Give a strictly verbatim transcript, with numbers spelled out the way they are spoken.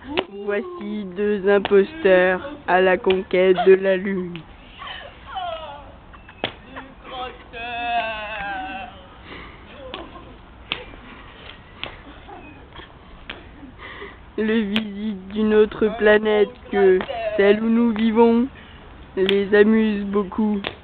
Voici deux imposteurs à la conquête de la lune. Le visite d'une autre planète que celle où nous vivons les amuse beaucoup.